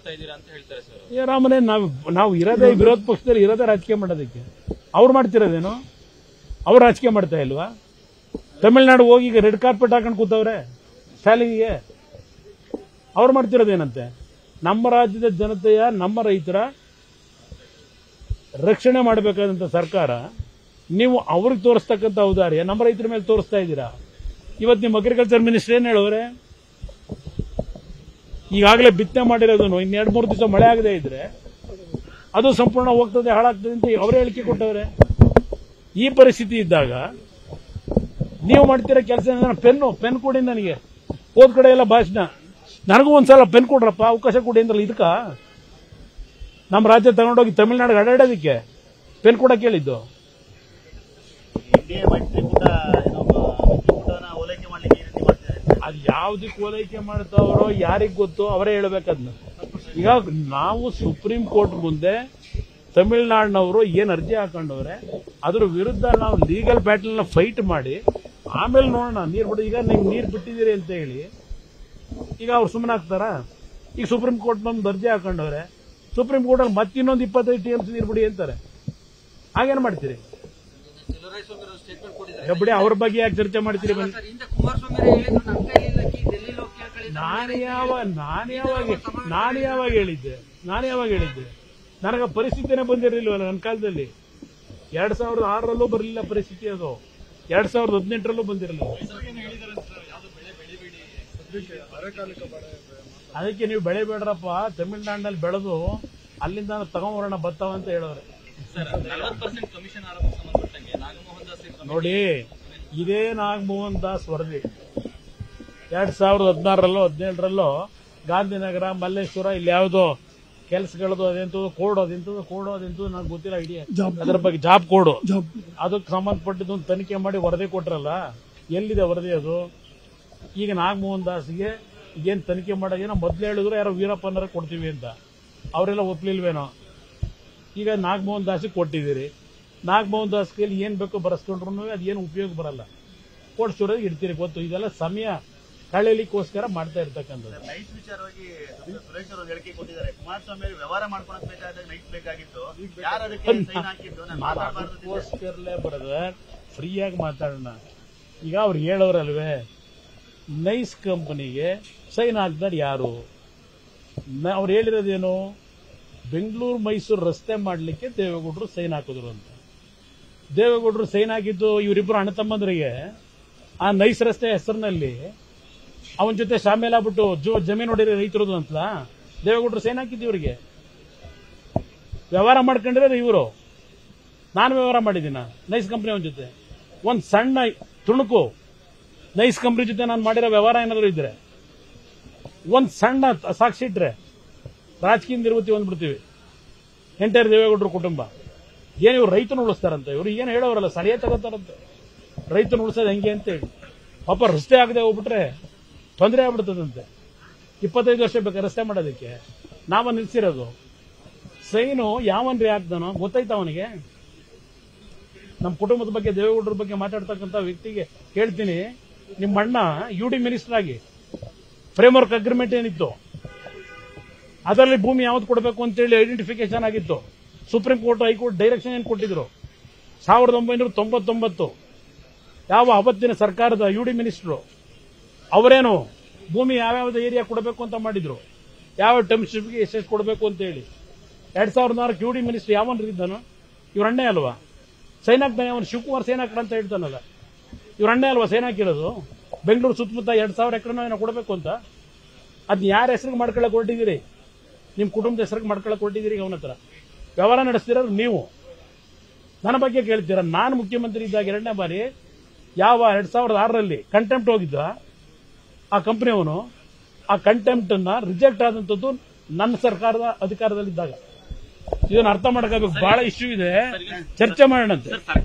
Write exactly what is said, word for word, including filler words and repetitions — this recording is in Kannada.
ಮಾಡ್ತಾ ಇದ್ದೀರಾ ಅಂತ ಹೇಳ್ತಾರೆ ಸರ್. ಏ ರಾಮನೇ, ನಾವು ನಾವು ಇರೋದೇ ವಿರೋಧ ಪಕ್ಷದಲ್ಲಿ ಇರೋದೇ ರಾಜಕೀಯ ಮಾಡೋದಕ್ಕೆ. ಅವ್ರು ಮಾಡ್ತಿರೋದೇನು? ಅವ್ರು ರಾಜಕೀಯ ಮಾಡ್ತಾ ಇಲ್ವಾ? ತಮಿಳ್ನಾಡು ಹೋಗಿ ಈಗ ರೆಡ್ ಕಾರ್ಪೆಟ್ ಹಾಕೊಂಡು ಕೂತವ್ರೆ ಶಾಲೆಗೆ. ಅವ್ರು ಮಾಡ್ತಿರೋದೇನಂತೆ? ನಮ್ಮ ರಾಜ್ಯದ ಜನತೆಯ, ನಮ್ಮ ರೈತರ ರಕ್ಷಣೆ ಮಾಡಬೇಕಾದಂತ ಸರ್ಕಾರ ನೀವು ಅವ್ರಿಗೆ ತೋರಿಸ್ತಕ್ಕಂಥ ಔದಾರ್ಯ ನಮ್ಮ ರೈತರ ಮೇಲೆ ತೋರಿಸ್ತಾ ಇದ್ದೀರಾ. ಇವತ್ತು ನಿಮ್ಮ ಅಗ್ರಿಕಲ್ಚರ್ ಮಿನಿಸ್ಟರ್ ಏನ್ ಹೇಳೋರೆ? ಈಗಾಗಲೇ ಬಿತ್ತನೆ ಮಾಡಿರೋದನ್ನು ಇನ್ನೆರಡು ಮೂರು ದಿವಸ ಮಳೆ ಆಗದೆ ಇದ್ರೆ ಅದು ಸಂಪೂರ್ಣ ಹೋಗ್ತದೆ, ಹಾಳಾಗ್ತದೆ ಅಂತ ಅವರೇ ಹೇಳಿಕೆ ಕೊಟ್ಟವ್ರೆ. ಈ ಪರಿಸ್ಥಿತಿ ಇದ್ದಾಗ ನೀವು ಮಾಡ್ತಿರೋ ಕೆಲಸ ಪೆನ್ನು ಪೆನ್ ಕೊಡಿ ನನಗೆ, ಹೋದ ಕಡೆ ಎಲ್ಲ ಭಾಷಣ, ನನಗೂ ಒಂದ್ಸಲ ಪೆನ್ ಕೊಡ್ರಪ್ಪ, ಅವಕಾಶ ಕೊಡಿ ಅಂದ್ರಲ್ಲ. ಇದಕ್ಕ ನಮ್ಮ ರಾಜ್ಯ ತಗೊಂಡೋಗಿ ತಮಿಳ್ನಾಡಿಗೆ ಅಡ್ಡಾಡೋದಕ್ಕೆ ಪೆನ್ ಕೊಡಕ್ಕೆ ಹೇಳಿದ್ದು. ಅದು ಯಾವ್ದಕ್ಕೆ ಓಲೈಕೆ ಮಾಡ್ತಾವ್ರೋ ಯಾರಿಗ್ ಗೊತ್ತು, ಅವರೇ ಹೇಳ್ಬೇಕದ್ನ. ಈಗ ನಾವು ಸುಪ್ರೀಂ ಕೋರ್ಟ್ ಮುಂದೆ ತಮಿಳ್ನಾಡಿನವರು ಏನ್ ಅರ್ಜಿ ಹಾಕೊಂಡವ್ರೆ ಅದ್ರ ವಿರುದ್ಧ ನಾವು ಲೀಗಲ್ ಬ್ಯಾಟಲ್ ನ ಫೈಟ್ ಮಾಡಿ ಆಮೇಲೆ ನೋಡೋಣ. ನೀರ್ ಬಿಡಿ, ಈಗ ನೀವು ನೀರ್ ಬಿಟ್ಟಿದ್ದೀರಿ ಅಂತ ಹೇಳಿ ಈಗ ಅವ್ರು ಸುಮ್ಮನೆ ಆಗ್ತಾರ? ಈಗ ಸುಪ್ರೀಂ ಕೋರ್ಟ್ ನಮ್ದು ಅರ್ಜಿ ಹಾಕೊಂಡವ್ರೆ, ಸುಪ್ರೀಂ ಕೋರ್ಟ್ ಅಲ್ಲಿ ಮತ್ತೆ ಇನ್ನೊಂದು ಇಪ್ಪತ್ತೈದು ಟಿ ಎಂ ಸಿ ನೀರ್ ಬಿಡಿ ಅಂತಾರೆ. ಹಾಗೇನ್ ಮಾಡ್ತೀರಿ? ಬಿಡಿ, ಅವ್ರ ಬಗ್ಗೆ ಯಾಕೆ ಚರ್ಚೆ ಮಾಡ್ತೀರಿ? ಬನ್ನಿ. ನಾನು ಯಾವ ನಾನು ಯಾವಾಗ ನಾನು ಯಾವಾಗ ಹೇಳಿದ್ದೆ ನಾನು ಯಾವಾಗ ಹೇಳಿದ್ದೆ ನನಗ ಪರಿಸ್ಥಿತಿನೇ ಬಂದಿರಲಿಲ್ವಲ್ಲ ನನ್ನ ಕಾಲದಲ್ಲಿ. ಎರಡ್ ಸಾವಿರದ ಆರರಲ್ಲೂ ಬರಲಿಲ್ಲ ಪರಿಸ್ಥಿತಿ, ಅದು ಎರಡ್ ಸಾವಿರದ ಹದಿನೆಂಟರಲ್ಲೂ ಬಂದಿರಲಿಲ್ಲ. ಅದಕ್ಕೆ ನೀವು ಬೆಳೆ ಬೇಡ್ರಪ್ಪ, ತಮಿಳ್ನಾಡಿನಲ್ಲಿ ಬೆಳೆದು ಅಲ್ಲಿಂದ ತಗೊಂಬರೋಣ ಬತ್ತಾವ ಅಂತ ಹೇಳೋರೆ. ನೋಡಿ, ಇದೇ ನಾಗಮೋಹನ್ ದಾಸ್ ವರದಿ ಎರಡ್ ಸಾವಿರದ ಹದಿನಾರರಲ್ಲೋ ಹದಿನೇಳರಲ್ಲೋ ಗಾಂಧಿನಗರ, ಮಲ್ಲೇಶ್ವರ, ಇಲ್ಲಿ ಯಾವುದೋ ಕೆಲಸಗಳದು ಅದೆಂತದ್ದು ಕೋಡ್ ಅದೆಂತದ್ದು ಕೋಡ್ ಅದೆಂತದ್ದು ನನಗೆ ಗೊತ್ತಿಲ್ಲ ಐಡಿಯಾ ಅದರ ಬಗ್ಗೆ. ಜಾಬ್ ಕೋಡ್, ಅದಕ್ಕೆ ಸಂಬಂಧಪಟ್ಟಿದ್ದು ಒಂದು ತನಿಖೆ ಮಾಡಿ ವರದಿ ಕೊಟ್ರಲ್ಲ, ಎಲ್ಲಿದೆ ವರದಿ ಅದು? ಈಗ ನಾಗಮೋಹನ್ ದಾಸ್ಗೆ ಈಗೇನು ತನಿಖೆ ಮಾಡೋದೇನೋ ಮೊದಲು ಹೇಳಿದ್ರು ಯಾರೋ ವೀರಪ್ಪನರ ಕೊಡ್ತೀವಿ ಅಂತ, ಅವರೆಲ್ಲ ಒಪ್ಲಿಲ್ವೇನೋ. ಈಗ ನಾಗಮೋಹನ್ ದಾಸ್ಗೆ ಕೊಟ್ಟಿದ್ದೀರಿ, ನಾಗಮೋಹನ್ ದಾಸ್ ಕೈಲಿ ಏನ್ ಬೇಕೋ ಬರೆಸ್ಕೊಂಡ್ರು ಅದೇನು ಉಪಯೋಗ ಬರಲ್ಲ, ಕೋರ್ಟ್ ಸ್ಟೋರೇಜ್ ಇಡ್ತೀರಿ. ಗೊತ್ತು, ಇದೆಲ್ಲ ಸಮಯ ಕಳೆಯಲಿಕ್ಕೋಸ್ಕರ ಮಾಡ್ತಾ ಇರ್ತಕ್ಕಂಥದ್ದು. ನೈಸ್ ವಿಚಾರವಾಗಿ ಸುರೇಶ್ ಅವರು ಹೇಳಿಕೆ ಕೊಟ್ಟಿದ್ದಾರೆ. ಕುಮಾರಸ್ವಾಮಿ ವ್ಯವಹಾರ ಮಾಡ್ಕೊಳಕ್ ಬೇಕಾದಾಗ ನೈಸ್ ಬೇಕಾಗಿತ್ತು, ಯಾರು ಅದಕ್ಕೆ ಸೈನ್ ಹಾಕಿದ್ದು? ಅದಕ್ಕೋಸ್ಕರಲೇ ಬರೋದ ಫ್ರೀಯಾಗಿ ಮಾತಾಡೋಣ. ಈಗ ಅವ್ರು ಹೇಳೋರಲ್ವೇ, ನೈಸ್ ಕಂಪನಿಗೆ ಸೈನ್ ಹಾಕ್ದಾರೆ ಯಾರು? ಅವ್ರು ಹೇಳಿರೋದೇನು? ಬೆಂಗಳೂರು ಮೈಸೂರು ರಸ್ತೆ ಮಾಡಲಿಕ್ಕೆ ದೇವೇಗೌಡರು ಸೈನ್ ಹಾಕಿದ್ರು ಅಂತ. ದೇವೇಗೌಡರು ಸೈನ್ ಹಾಕಿದ್ದು ಇವರಿಬ್ಬರು ಅಣ್ಣ ತಮ್ಮಂದ್ರಿಗೆ ಆ ನೈಸ್ ರಸ್ತೆ ಹೆಸರಿನಲ್ಲಿ ಅವನ ಜೊತೆ ಶಾಮೇಲ್ ಆಗ್ಬಿಟ್ಟು ಜೋ ಜಮೀನು ಹೊಡಿರಿ ರೈತರದು ಅಂತ ದೇವೇಗೌಡರು ಸೈನ್ ಹಾಕಿದ್ದು ಇವರಿಗೆ. ವ್ಯವಹಾರ ಮಾಡ್ಕೊಂಡಿರೋದು ಇವರು. ನಾನು ವ್ಯವಹಾರ ಮಾಡಿದ್ದೀನ ನೈಸ್ ಕಂಪನಿ ಅವನ ಜೊತೆ. ಒಂದ್ ಸಣ್ಣ ತುಣುಕು ನೈಸ್ ಕಂಪನಿ ಜೊತೆ ನಾನು ಮಾಡಿರೋ ವ್ಯವಹಾರ ಏನಾದ್ರು ಇದ್ರೆ, ಒಂದ್ ಸಣ್ಣ ಸಾಕ್ಷಿ ಇಟ್ರೆ ರಾಜಕೀಯ ನಿರ್ವೃತ್ತಿ ಹೊಂದ್ಬಿಡ್ತೀವಿ. ಎಂಟೈರ್ ದೇವೇಗೌಡರು ಕುಟುಂಬ ಏನ್ ಇವ್ರು ರೈತನ ಉಳಿಸ್ತಾರಂತ, ಇವ್ರು ಏನ್ ಹೇಳೋರಲ್ಲ, ಸರಿಯೇ ತಗೋತಾರಂತ ರೈತನ ಉಳಿಸೋದು ಹೆಂಗೆ ಅಂತೇಳಿ. ಪಾಪ ರಸ್ತೆ ಆಗದೆ ಹೋಗ್ಬಿಟ್ರೆ ತೊಂದರೆ ಆಗ್ಬಿಡ್ತದಂತೆ. ಇಪ್ಪತ್ತೈದು ವರ್ಷ ಬೇಕು ರಸ್ತೆ ಮಾಡೋದಕ್ಕೆ, ನಾವ ನಿಲ್ಸಿರೋದು. ಸೈನು ಯಾವನ್ರಿ ಹಾಕ್ದಾನೋ ಗೊತ್ತಾಯ್ತ ಅವನಿಗೆ? ನಮ್ಮ ಕುಟುಂಬದ ಬಗ್ಗೆ, ದೇವೇಗೌಡರ ಬಗ್ಗೆ ಮಾತಾಡ್ತಕ್ಕಂಥ ವ್ಯಕ್ತಿಗೆ ಹೇಳ್ತೀನಿ, ನಿಮ್ಮ ಅಣ್ಣ ಯು ಡಿ ಮಿನಿಸ್ಟರ್ ಆಗಿ ಫ್ರೇಮ್ ವರ್ಕ್ ಅಗ್ರಿಮೆಂಟ್ ಏನಿತ್ತು ಅದರಲ್ಲಿ ಭೂಮಿ ಯಾವ್ದು ಕೊಡಬೇಕು ಅಂತೇಳಿ ಐಡೆಂಟಿಫಿಕೇಶನ್ ಆಗಿತ್ತು. ಸುಪ್ರೀಂ ಕೋರ್ಟ್, ಹೈಕೋರ್ಟ್ ಡೈರೆಕ್ಷನ್ ಏನು ಕೊಟ್ಟಿದ್ರು ಸಾವಿರದ ಒಂಬೈನೂರ ತೊಂಬತ್ತೊಂಬತ್ತು. ಯಾವ ಅವತ್ತಿನ ಸರ್ಕಾರದ ಯು ಡಿ ಮಿನಿಸ್ಟರ್ ಅವರೇನು ಭೂಮಿ ಯಾವ್ಯಾವ್ದು ಏರಿಯಾ ಕೊಡಬೇಕು ಅಂತ ಮಾಡಿದ್ರು, ಯಾವ ಟರ್ಮ್ಶಿಪ್ಗೆ ಎಷ್ಟೆಷ್ಟು ಕೊಡಬೇಕು ಅಂತ ಹೇಳಿ. ಎರಡ್ ಸಾವಿರದ ನಾಲ್ಕು ಯು ಡಿ ಮಿನಿಸ್ಟರ್ ಯಾವನ್ ಇದ್ದಾನು? ಇವ್ರ ಅಣ್ಣೆ ಅಲ್ವಾ ಸೈನ್ ಹಾಕ್ತಾನೆ? ಅವನು ಶಿವಕುಮಾರ್ ಸೈನ್ ಹಾಕ್ರ ಅಂತ ಹೇಳ್ತಾನಲ್ಲ, ಇವ್ರ ಅಣ್ಣೆ ಅಲ್ವಾ ಸೈನ್ ಹಾಕಿರೋದು? ಬೆಂಗಳೂರು ಸುತ್ತಮುತ್ತ ಎರಡ್ ಸಾವಿರ ಎಕರೆ ಏನೋ ಕೊಡಬೇಕು ಅಂತ. ಅದನ್ನ ಯಾರ ಹೆಸರಿಗೆ ಮಾಡ್ಕೊಳಕ್ ಹೊರಟಿದ್ದೀರಿ? ನಿಮ್ ಕುಟುಂಬದ ಹೆಸರಿಗೆ ಮಾಡ್ಕೊಳಕ್ ಹೊರಟಿದ್ದೀರಿ. ಅವನ ಹತ್ರ ವ್ಯವಹಾರ ನಡೆಸ್ತಿರೋದು ನೀವು. ನನ್ನ ಬಗ್ಗೆ ಕೇಳ್ತೀರಾ? ನಾನು ಮುಖ್ಯಮಂತ್ರಿ ಇದ್ದಾಗ ಎರಡನೇ ಬಾರಿ ಯಾವ ಎರಡ್ ಸಾವಿರದ ಆರರಲ್ಲಿ ಕಂಟೆಂಪ್ಟ್ ಹೋಗಿದ್ದ ಆ ಕಂಪನಿಯವನು, ಆ ಕಂಟೆಂಪ್ಟ್ ಅನ್ನ ರಿಜೆಕ್ಟ್ ಆದಂತದ್ದು ನನ್ನ ಸರ್ಕಾರದ ಅಧಿಕಾರದಲ್ಲಿದ್ದಾಗ. ಇದನ್ನ ಅರ್ಥ ಮಾಡ್ಕೋಬೇಕು. ಬಹಳ ಇಶ್ಯೂ ಇದೆ, ಚರ್ಚೆ ಮಾಡೋಣಂತೆ.